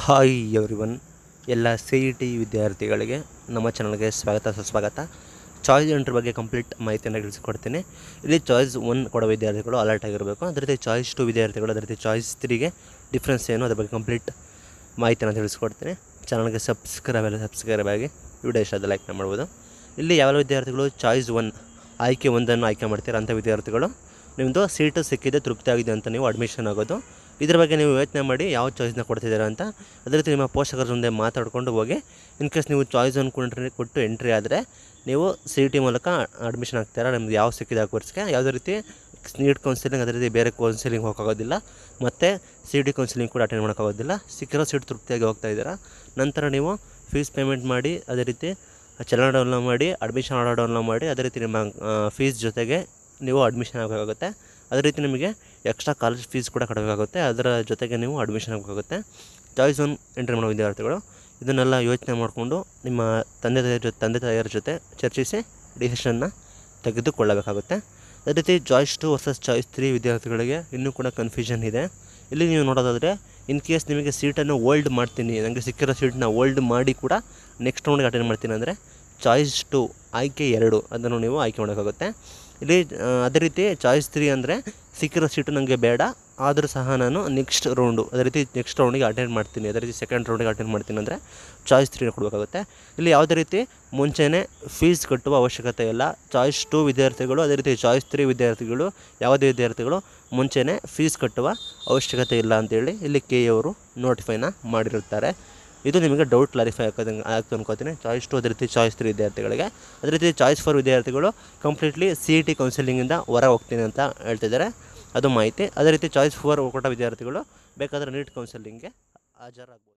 Hi everyone, ಎಲ್ಲ CET ವಿದ್ಯಾರ್ಥಿಗಳಿಗೆ ನಮ್ಮ ಚಾನಲ್ಗೆ ಸುಸ್ವಾಗತ. ಚಾಯ್ಸ್ ಎಂಟ್ರಿ ಬಗ್ಗೆ ಕಂಪ್ಲೀಟ್ ಮಾಹಿತಿಯನ್ನು ತಿಳಿಸಿಕೊಡ್ತೀನಿ. ಇಲ್ಲಿ ಚಾಯ್ಸ್ 1 ಕೊಡೋ ವಿದ್ಯಾರ್ಥಿಗಳು ಅಲರ್ಟ್ ಆಗಿರಬೇಕು. ಅದೇ ರೀತಿ ಚಾಯ್ಸ್ 2 ವಿದ್ಯಾರ್ಥಿಗಳು, ಅದೇ ರೀತಿ ಚಾಯ್ಸ್ 3ಗೆ ಡಿಫ್ರೆನ್ಸ್ ಏನು ಅದ್ರ ಬಗ್ಗೆ ಕಂಪ್ಲೀಟ್ ಮಾಹಿತಿಯನ್ನು ತಿಳಿಸ್ಕೊಡ್ತೀನಿ. ಚಾನಲ್ಗೆ ಸಬ್ಸ್ಕ್ರೈಬ್ ಆಗಿ ವಿಡಿಯೋ ಇಷ್ಟ ಲೈಕ್ ಮಾಡ್ಬೋದು. ಇಲ್ಲಿ ಯಾವ ವಿದ್ಯಾರ್ಥಿಗಳು ಚಾಯ್ಸ್ 1 ಆಯ್ಕೆ 1 ಆಯ್ಕೆ ಮಾಡ್ತೀರಾ ಅಂಥ ವಿದ್ಯಾರ್ಥಿಗಳು ನಿಮ್ಮದು ಸೀಟು ಸಿಕ್ಕಿದೆ, ತೃಪ್ತಿ ಆಗಿದೆ ಅಂತ ನೀವು ಅಡ್ಮಿಷನ್ ಆಗೋದು. ಇದ್ರ ಬಗ್ಗೆ ನೀವು ಯೋಚನೆ ಮಾಡಿ ಯಾವ ಚಾಯ್ಸ್ನ ಕೊಡ್ತಿದ್ದೀರಾ ಅಂತ. ಅದೇ ರೀತಿ ನಿಮ್ಮ ಪೋಷಕರ ಮುಂದೆ ಮಾತಾಡಿಕೊಂಡು ಹೋಗಿ. ಇನ್ ಕೇಸ್ ನೀವು ಚಾಯ್ಸ್ ಕೊಟ್ಟು ಎಂಟ್ರಿ ಆದರೆ ನೀವು CET ಮೂಲಕ ಅಡ್ಮಿಷನ್ ಆಗ್ತೀರಾ. ನಿಮ್ಗೆ ಯಾವ ಸಿಕ್ಕಿದೆ ಆ ಕೋರ್ಸ್ಗೆ ಯಾವುದೇ ರೀತಿ ನೀಟ್ ಕೌನ್ಸಿಲಿಂಗ್, ಅದೇ ರೀತಿ ಬೇರೆ ಕೌನ್ಸಿಲಿಂಗ್ ಹೋಗೋಕ್ಕಾಗೋದಿಲ್ಲ, ಮತ್ತು CET ಕೌನ್ಸಿಲಿಂಗ್ ಕೂಡ ಅಟೆಂಡ್ ಮಾಡೋಕ್ಕಾಗೋದಿಲ್ಲ. ಸಿಕ್ಕಿರೋ ಸೀಟ್ ತೃಪ್ತಿಯಾಗಿ ಹೋಗ್ತಾ ಇದ್ದೀರಾ. ನಂತರ ನೀವು ಫೀಸ್ ಪೇಮೆಂಟ್ ಮಾಡಿ, ಅದೇ ರೀತಿ ಚಲನ ಡೌನ್ಲೋಡ್ ಮಾಡಿ, ಅಡ್ಮಿಷನ್ ಆರ್ಡರ್ ಡೌನ್ಲೋಡ್ ಮಾಡಿ, ಅದೇ ರೀತಿ ನಿಮ್ಮ ಫೀಸ್ ಜೊತೆಗೆ ನೀವು ಅಡ್ಮಿಷನ್ ಆಗಬೇಕಾಗುತ್ತೆ. ಅದೇ ರೀತಿ ನಿಮಗೆ ಎಕ್ಸ್ಟ್ರಾ ಕಾಲೇಜ್ ಫೀಸ್ ಕೂಡ ಕಟ್ಟಬೇಕಾಗುತ್ತೆ. ಅದರ ಜೊತೆಗೆ ನೀವು ಅಡ್ಮಿಷನ್ ಆಗಬೇಕಾಗುತ್ತೆ. ಚಾಯ್ಸ್ 1 ಎಂಟ್ರಿ ಮಾಡೋ ವಿದ್ಯಾರ್ಥಿಗಳು ಇದನ್ನೆಲ್ಲ ಯೋಚನೆ ಮಾಡಿಕೊಂಡು ನಿಮ್ಮ ತಂದೆ ತಾಯಿಯರ ಜೊತೆ ಚರ್ಚಿಸಿ ಡಿಸಿಷನ್ನ ತೆಗೆದುಕೊಳ್ಳಬೇಕಾಗುತ್ತೆ. ಅದೇ ರೀತಿ ಚಾಯ್ಸ್ 2 ವರ್ಸಸ್ ಚಾಯ್ಸ್ 3 ವಿದ್ಯಾರ್ಥಿಗಳಿಗೆ ಇನ್ನೂ ಕೂಡ ಕನ್ಫ್ಯೂಷನ್ ಇದೆ. ಇಲ್ಲಿ ನೀವು ನೋಡೋದಾದರೆ ಇನ್ ಕೇಸ್ ನಿಮಗೆ ಸೀಟನ್ನು ಹೋಲ್ಡ್ ಮಾಡ್ತೀನಿ, ನನಗೆ ಸಿಕ್ಕಿರೋ ಸೀಟನ್ನ ಹೋಲ್ಡ್ ಮಾಡಿ ಕೂಡ ನೆಕ್ಸ್ಟ್ ರೌಂಡ್ಗೆ ಅಟೆಂಡ್ ಮಾಡ್ತೀನಿ ಅಂದರೆ ಚಾಯ್ಸ್ 2 ಆಯ್ಕೆ 2 ಅದನ್ನು ನೀವು ಆಯ್ಕೆ ಮಾಡೋಕ್ಕಾಗುತ್ತೆ. ಇಲ್ಲಿ ಅದೇ ರೀತಿ ಚಾಯ್ಸ್ 3 ಅಂದರೆ ಸಿಕ್ಕಿರೋ ಸೀಟು ನನಗೆ ಬೇಡ, ಆದರೂ ಸಹ ನಾನು ನೆಕ್ಸ್ಟ್ ರೌಂಡಿಗೆ ಅಟೆಂಡ್ ಮಾಡ್ತೀನಿ, ಅದೇ ರೀತಿ ಸೆಕೆಂಡ್ ರೌಂಡಿಗೆ ಅಟೆಂಡ್ ಮಾಡ್ತೀನಿ ಅಂದರೆ ಚಾಯ್ಸ್ 3 ಕೊಡಬೇಕಾಗುತ್ತೆ. ಇಲ್ಲಿ ಯಾವುದೇ ರೀತಿ ಮುಂಚೆನೇ ಫೀಸ್ ಕಟ್ಟುವ ಅವಶ್ಯಕತೆ ಇಲ್ಲ. ಚಾಯ್ಸ್ 2 ವಿದ್ಯಾರ್ಥಿಗಳು, ಅದೇ ರೀತಿ ಚಾಯ್ಸ್ 3 ವಿದ್ಯಾರ್ಥಿಗಳು, ಯಾವುದೇ ವಿದ್ಯಾರ್ಥಿಗಳು ಮುಂಚೆನೇ ಫೀಸ್ ಕಟ್ಟುವ ಅವಶ್ಯಕತೆ ಇಲ್ಲ ಅಂತೇಳಿ ಇಲ್ಲಿ KE ಅವರು ನೋಟಿಫೈನ ಮಾಡಿರುತ್ತಾರೆ. ಇದು ನಿಮಗೆ ಡೌಟ್ ಕ್ಲಾರಿಫೈ ಆಗ್ತು ಅನ್ಕೋತೀನಿ. ಚಾಯ್ಸ್ 2 ಅದೇ ರೀತಿ ಚಾಯ್ಸ್ 3 ವಿದ್ಯಾರ್ಥಿಗಳಿಗೆ. ಅದೇ ರೀತಿ ಚಾಯ್ಸ್ 4 ವಿದ್ಯಾರ್ಥಿಗಳು ಕಂಪ್ಲೀಟ್ಲಿ CET ಕೌನ್ಸಿಲಿಂಗಿಂದ ಹೊರ ಹೋಗ್ತೀನಿ ಅಂತ ಹೇಳ್ತಿದ್ದಾರೆ, ಅದು ಮಾಹಿತಿ. ಅದೇ ರೀತಿ ಚಾಯ್ಸ್ 4 ಕೊಟ್ಟ ವಿದ್ಯಾರ್ಥಿಗಳು ಬೇಕಾದರೆ ನೀಟ್ ಕೌನ್ಸಿಲಿಂಗ್ಗೆ ಹಾಜರಾಗ್ಬೋದು.